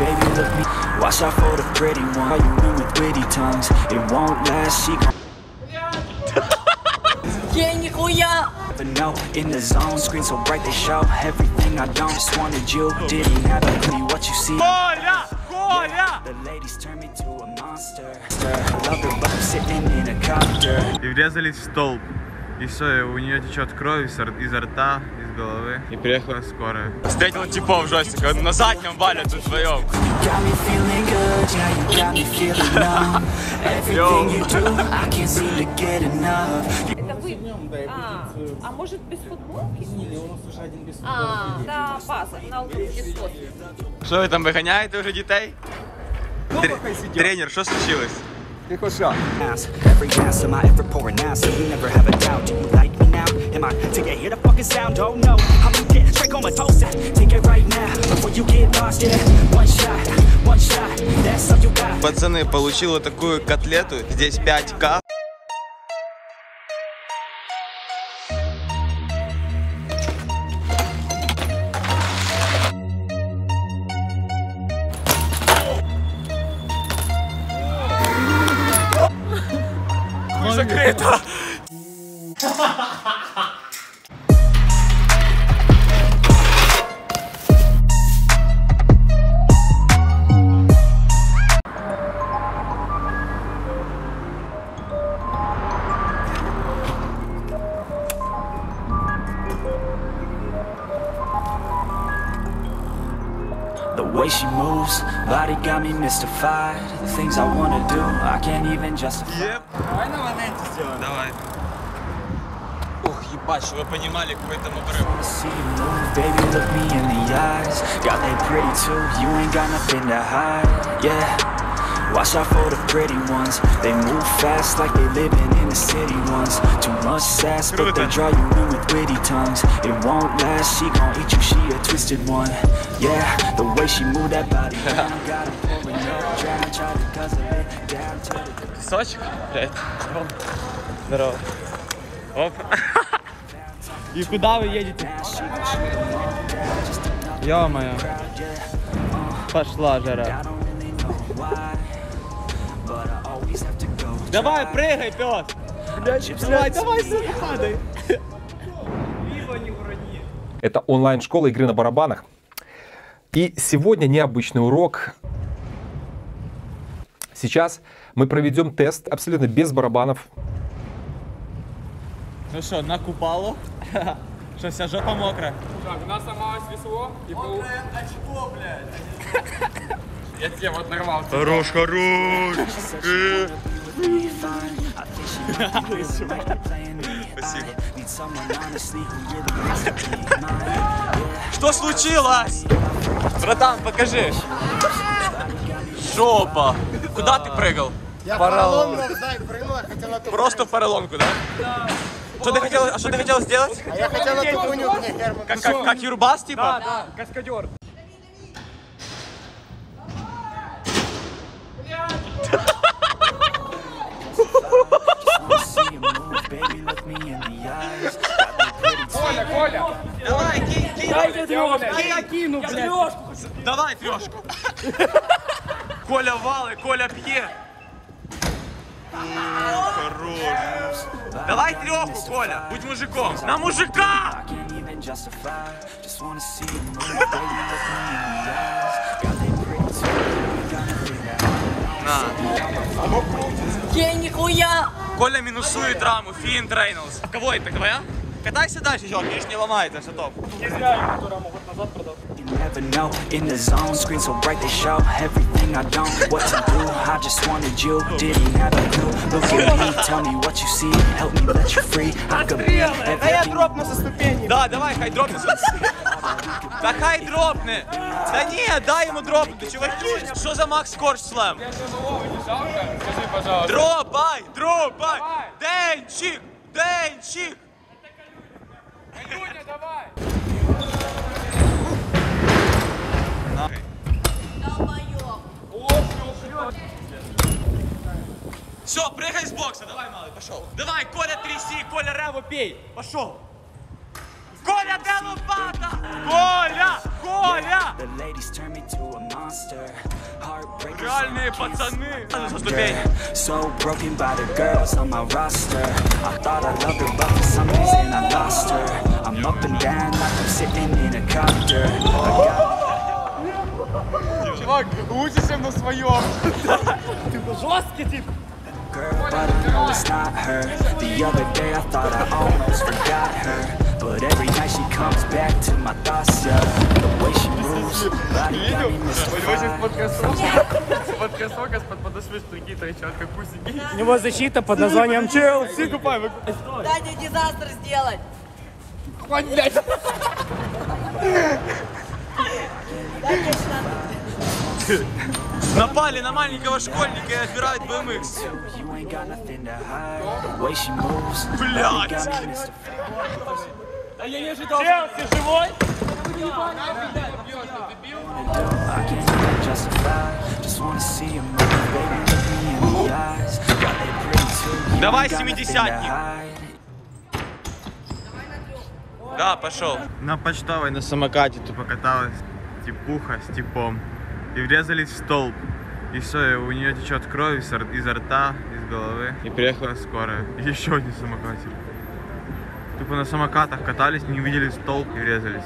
baby, look me. Watch out for the pretty one. Why you in with witty tongues? It won't last, she gon' Yeah, нихуя! never know. In the zone, screen so bright they show everything I don't. Just wanted you, didn't have a clue what you see. Коля! Коля! The ladies turn me to a monster. Love her, but I'm sitting in a copter. И врезались в столб. И все, у нее течет кровь изо рта, из головы. И приехала скорая. Встретил типов жестко, на заднем валят вдвоем. Got me feeling good, yeah, you got me feeling numb. Everything you do, I can't seem to get enough. Это вы? А может без футболки? Да, база, на без фото. Що ви там виганяєте вже дітей? Тренер, що случилось? Every answer, am I ever pouring out? So you never have a doubt. Do you like me now? Am I till you hear the fucking sound? Oh no, I'm gonna get straight comatose. Take it right now before you get lost. Yeah, one shot, that's all you got. Пацаны, получила такую котлету, здесь 5К. Закрыто! The way she moves, body got me mystified. The things I wanna do, I can't even justify. Давай на моменте сделаем. Давай. Ух, ебать, чтобы вы понимали, какой там обрыв. Wanna see you move, baby, look me in the eyes. God, they pretty too, you ain't got nothing to hide. Yeah, watch out for the pretty ones. They move fast like they living in the city ones. Too much sass, but they draw you in with witty tongues. It won't last, she gon' eat you, she a twisted one. Yeah, the way she move that body down, got her pulling up, try to guzzle it down to the... Песочек? Привет. Здорово. Оп. И куда вы едете? Ё-моё. Пошла жара. Давай, прыгай, пёс! Давай, сюда падай! Это онлайн-школа игры на барабанах. И сегодня необычный урок. Сейчас мы проведем тест абсолютно без барабанов. Ну что, на купалу? Что, вся жопа мокрая? Так, у нас сломалось весло. Мокрое очко, блядь! Я тебе вот нарвал. Хорош, хорош! Спасибо. Что случилось? Братан, покажи. Жопа. Куда ты прыгал? Я поролон, знаю, прыгнул, я хотел на ту. Просто в поролонку, да? Да. Что ты хотел сделать? А я хотел на ту хуйню, мне Герман. Как Юрбас, типа? Да, каскадер. Коля! Давай, кинь! Дайте трёшку! Я кину, блядь! Давай трёшку! Коля валы, Коля пьет! Хорош! Давай трёху, Коля! Будь мужиком! На мужика! На! Yeah, нихуя! Коля минусует раму, Финн Рейнольдс. Кого это, твоя? Катайся дальше, чувак, видишь, не ломается, все топ. Не зря я эту раму вот назад продал. You never know, in the zone, screen so bright they show everything I don't, what to do, I just wanted you, didn't have a clue, look at me, tell me what you see, help me let you free, I could be А я дропну со ступени. Да, давай, хай дропни. Да хай дропни. Да не, дай ему дропнуть, чуваки. Что за Макс Корж слэм? Я тебе голову не жалко? Скажи, пожалуйста. Дропай, дропай. Денчик, денчик. Юня, давай. Все, прыгай с бокса, давай, малый, пошел. Давай, Коля, тряси, Коля, реву пей. Пошел. Коля, де лопата? Коля! Коля! The ladies turn me to a monster. Heartbreakers Реальные пацаны! Со ступени. so broken by the girls on my roster. I thought I loved her, but for some reason I lost her. I'm up and down like I'm sitting in a copter. Чувак, лучше, чем на своем. Жесткий тип. Girl, but I know it's not her. The other day I thought I almost forgot her, but every night she comes back to my thoughts. Yeah, the way she moves, body got me mystified. Подкасток под подошвой такие торчат, как пусики. У него защита под названием Челси. Дайте дизастер сделать. Напали на маленького школьника и отбирают BMX. You ain't got nothing to hide. The way she moves, Блядь. body got me mystified. Челси живой? I can't even justify. Just wanna see you move, baby, look me in the eyes. Got that pretty too. You Давай, ain't got nothing to 70-ник. hide. Да, пошел. На почтовой на самокате тупо каталась типуха с типом. И врезались в столб. И все, у нее течет кровь изо рта, из головы. И приехала скорая. И еще один самокатер. Тупо на самокатах катались, не увидели столб и врезались.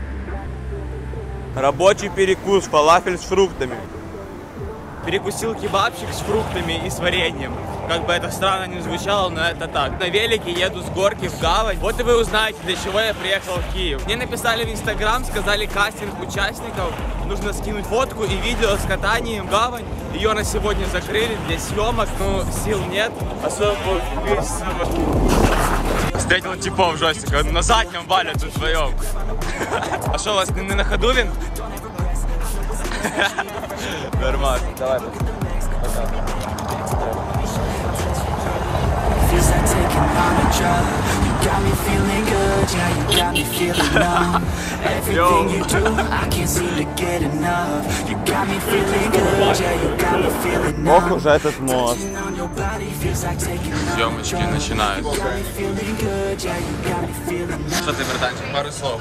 Рабочий перекус, фалафель с фруктами. Перекусил кебабчик с фруктами и с вареньем. Как бы это странно не звучало, но это так. На велике еду с горки в гавань. Вот и вы узнаете, для чего я приехал в Киев. Мне написали в Инстаграм, сказали кастинг участников. Нужно скинуть фотку и видео с катанием в гавань. Ее на сегодня закрыли для съемок, но сил нет. Особо встретил типов жестко. На заднем вале тут вдвоем. А что, у вас не на ходу винт? Нормально, давай. Feels like taking on a drug. You got me feeling good, yeah, you got me feeling numb. Everything you do, I can't seem to get enough. You got me feeling good, yeah, you got me feeling numb. Ох уж этот мост. On your body feels like taking on a Съемочки drug. начинаются. You got me feeling good, yeah, you got me feeling numb. Что ты, братанчик, пару слов.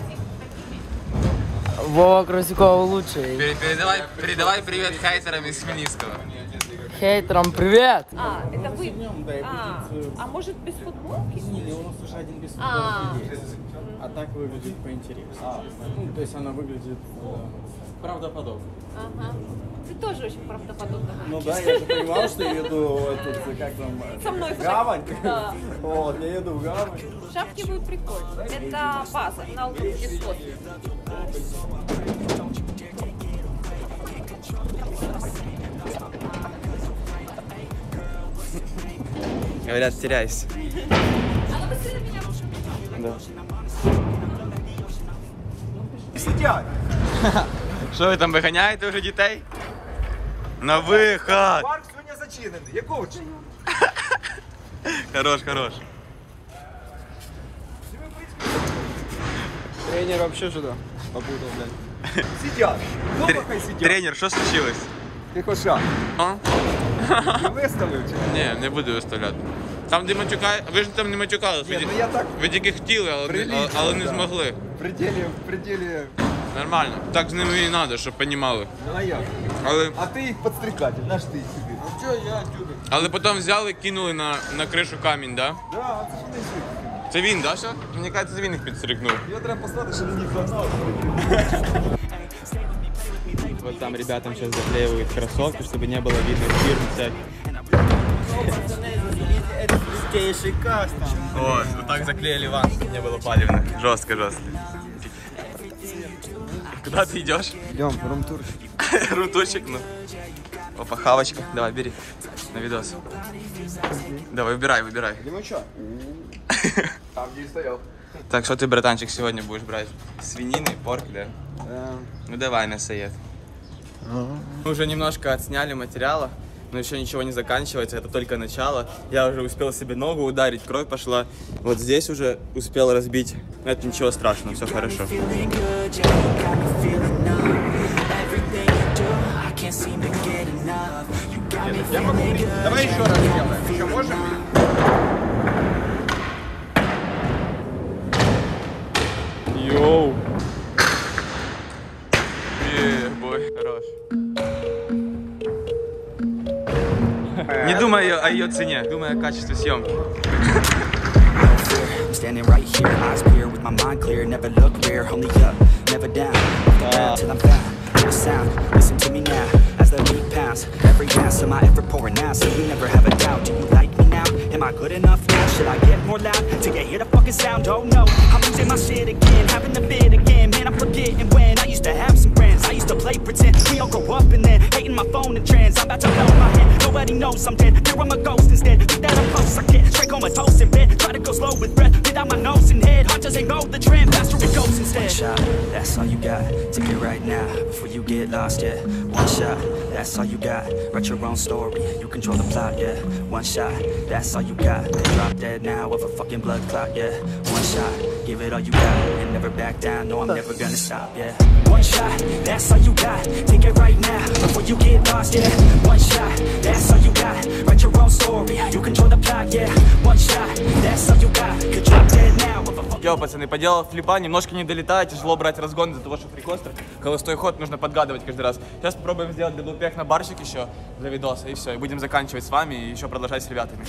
Вова Красикова лучший. Передавай привет хейтерам из Хмельницкого. Хейтерам привет! Это вы. А может без футболки? Не, у нас уже один без футболки есть. А так выглядит поинтереснее. Ну, то есть она выглядит правдоподобно. Ага. Ты тоже очень правдоподобно. Ну да, я же понимал, что я еду как там, Со мной гавань. Да. Вот, я еду в гавань. Шапки будут прикольные. Это база на ультразвуковой. Говорят, теряйся. Да. Сидят. Що ви там виганяєте вже дітей? На виход! Парк сьогодні зачинений. Якого чи? Хорош, хорош. Тренер вообще сюда попутал, блядь. Сидят. Дома хай сидят. Тренер, що случилось? Ти коша. А? Ти виставив чи? Ні, не буду виставляти. Там, де матюкає, ви ж там не матюкались. Ні, ну я так Ви тільки хотіли, але не змогли. в пределі. Нормально. Так з ними і треба, щоб розуміли. Ну а як? Але, А ти їх підстрікатель, наш ти їх сюди. Ну чого я сюди? але потім взяли і кинули на кришу камінь, да? Да, це ж не звик. Це він, да, що? Мені кажеться, це він їх підстрикнув. Його треба послати, щоб він їх загнав. Вот там ребятам сейчас заклеивают кроссовки, чтобы не было видно фирм всяких. Вот, вот так заклеили ван, чтобы не было палевно. Жестко, жестко. Куда ты идешь? Идем, румтур. Рутурчик, ну. Опа, хавочка. Давай, бери. На видос. Давай, выбирай. Идем что? Там, где стоял. Так, что ты, братанчик, сегодня будешь брать? Свинины, порк, да? Ну давай, насоед. Мы уже немножко отсняли материала, но еще ничего не заканчивается, это только начало. Я уже успел себе ногу ударить, кровь пошла. Вот здесь уже успел разбить. Но это ничего страшного, все хорошо. Feeling good, yeah, you got me feeling numb. Everything you do, I can't seem to get enough. You got me feeling good. Давай еще раз сделаем. Еще можем? Йоу! думай о ее цене, думай о качестве съемки. I'm standing right here, eyes clear, with my mind clear, never look rear, only up, never down, off the ground till I'm found, hear the sound, listen to me now, as the beat pounds, every ounce of my effort pouring out, so you never have a doubt, do you like me now, am I good enough now, should I get more loud, till you hear the fucking sound, oh no, I'm losing my shit again, having the bid again, man I'm forgetting when, I used to have some friends, I used to play pretend, we all grow up and then, hating my phone and trends, I'm about to blow my head, nobody knows I'm dead, here I'm a ghost instead, think that I'm close, I get straight comatose in bed, try to go slow with breath, out my nose and head, hunters ain't know the trend, faster it goes instead. One shot, that's all you got, take it right now, before you get lost, yeah. One shot, that's all you got, write your own story, you control the plot, yeah. One shot, that's all you got, drop dead now of a fucking blood clot, yeah. One shot, give it all you got, and never back down, no I'm never gonna stop, yeah. One shot, that's all you got, take it right now, before you get lost, yeah. One shot, that's all you got, write your own story, you control the plot, yeah. One shot, that's all you got, control dead now. Йоу, пацаны, поделал флипа, немножко не долетает, тяжело брать разгон из-за того, что фрикостер. Холостой ход нужно подгадывать каждый раз. Сейчас попробуем сделать даблпех на барчик еще для видоса, и все. И будем заканчивать с вами и еще продолжать с ребятами.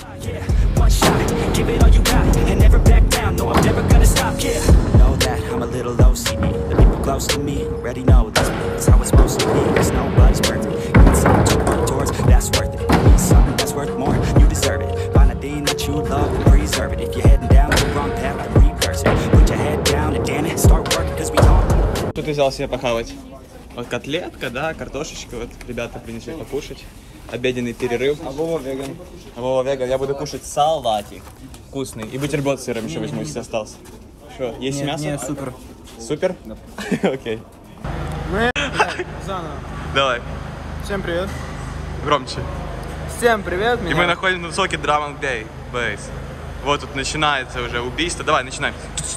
Что ты взял себе похавать? Вот котлетка, да, картошечка, вот ребята принесли покушать. Обеденный перерыв. А Вова веган. А Вова веган, я буду кушать салатик вкусный. И бутерброд с сыром еще возьму, если остался. Что, есть мясо? Нет, супер. Супер? Да. Окей. Мы заново. Давай. Всем привет. Громче. Всем привет. И мы находимся на высокий Drum and Bass. Вот тут начинается уже убийство. Давай, начинай.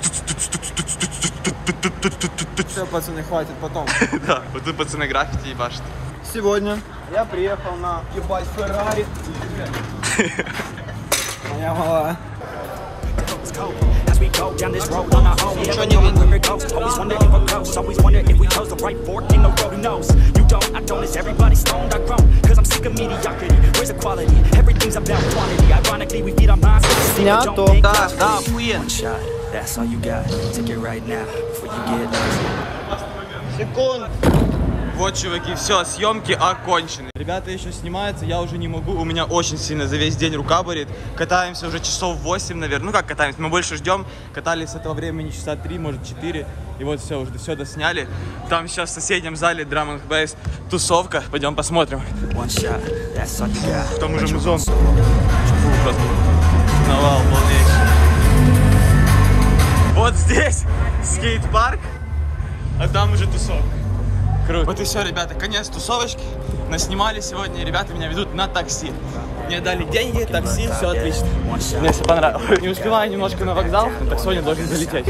Все, пацаны, хватит потом. Да, вот тут пацаны граффити ебашат. Сегодня я приехал на ебать Феррари. Моя мала. Ничего не видно. Снято. Да, да, охуенно. Секунд. Вот, чуваки, все, съемки окончены. Ребята еще снимаются, я уже не могу, у меня очень сильно за весь день рука болит. Катаемся уже часов 8, наверное. Ну как катаемся, мы больше ждем. Катались с этого времени часа 3, может 4. И вот все, уже все досняли. Там сейчас в соседнем зале Drum and Bass тусовка. Пойдем посмотрим. Там уже музон. Просто навал полнейший. Вот здесь скейт-парк, а там уже тусовка. Круто. Вот и все, ребята, конец тусовочки. Наснимали сегодня, ребята меня ведут на такси. Мне дали деньги, такси, все отлично. Мне все понравилось. Не успеваю немножко на вокзал, но таксоне должен залететь.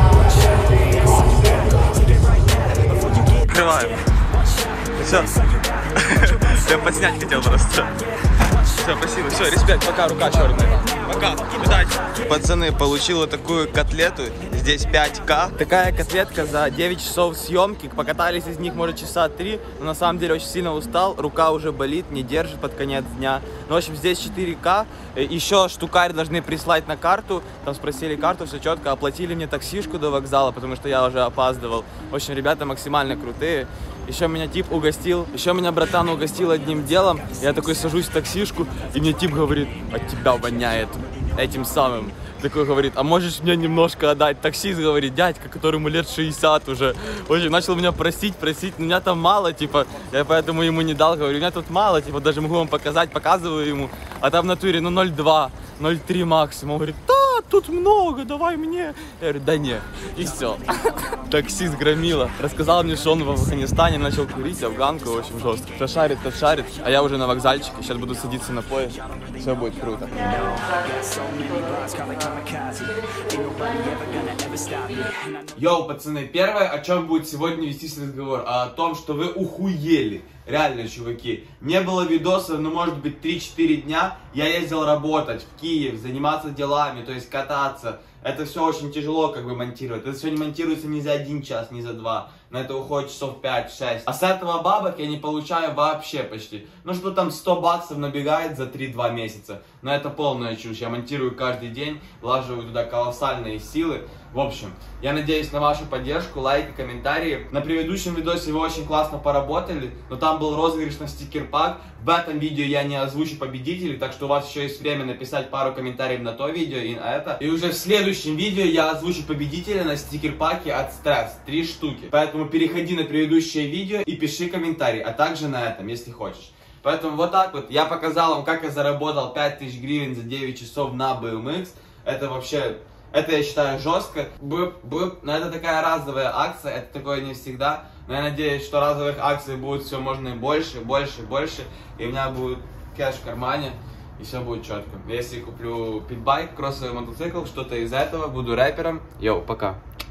Открываем. Все. Я подснять хотел просто. Все, спасибо. Все, респект, пока, рука черная. Пока, удачи. Пацаны, получил вот такую котлету. Здесь 5К. Такая котлетка за 9 часов съемки. Покатались из них, может, часа 3. Но на самом деле очень сильно устал. Рука уже болит, не держит под конец дня. Ну, в общем, здесь 4К. Еще штукарь должны прислать на карту. Там спросили карту, все четко. Оплатили мне таксишку до вокзала, потому что я уже опаздывал. В общем, ребята максимально крутые. Еще меня тип угостил, еще меня братан угостил одним делом. Я такой сажусь в таксишку, и мне тип говорит: от тебя воняет этим самым. Такой говорит: а можешь мне немножко отдать? Таксист говорит, дядька, которому лет 60 уже. В общем, начал меня просить, но меня там мало, типа, я поэтому ему не дал. Говорю, у меня тут мало, типа, даже могу вам показать, показываю ему. А там в натуре, ну, 0,2, 0,3 максимум. Он говорит, да, тут много, давай мне. Я говорю, да не. И все. Таксист громила. Рассказал мне, что он в Афганистане начал курить, афганку, в общем, жестко. Кто шарит, тот шарит. А я уже на вокзальчике, сейчас буду садиться на поезд. Все будет круто. Йоу, пацаны, первое, о чем будет сегодня вестись разговор, о том, что вы ухуели. Реально, чуваки. Не было видоса, ну, может быть, 3-4 дня. Я ездил работать в Киев, заниматься делами, то есть кататься. это все очень тяжело как бы монтировать. Это все не монтируется ни за 1 час, ни за 2. На это уходит часов 5-6. А с этого бабок я не получаю вообще почти. Ну что там 100 баксов набегает за 3-2 месяца. Но это полная чушь. Я монтирую каждый день, влаживаю туда колоссальные силы. В общем, я надеюсь на вашу поддержку, лайки, комментарии. На предыдущем видосе вы очень классно поработали, но там был розыгрыш на стикер-пак. В этом видео я не озвучу победителей, так что у вас еще есть время написать пару комментариев на то видео и на это. И уже в следующем видео я озвучу победителя на стикер-паке от Stress, 3 штуки. Поэтому переходи на предыдущее видео и пиши комментарий, а также на этом, если хочешь. Поэтому вот так вот, я показал вам, как я заработал 5000 гривен за 9 часов на BMX. Это вообще... Это я считаю жестко. Но это такая разовая акция, это такое не всегда. Но я надеюсь, что разовых акций будет все можно и больше, больше, больше. И у меня будет кэш в кармане, и все будет четко. Если куплю питбайк, кроссовый мотоцикл, что-то из этого, буду рэпером. Йоу, пока.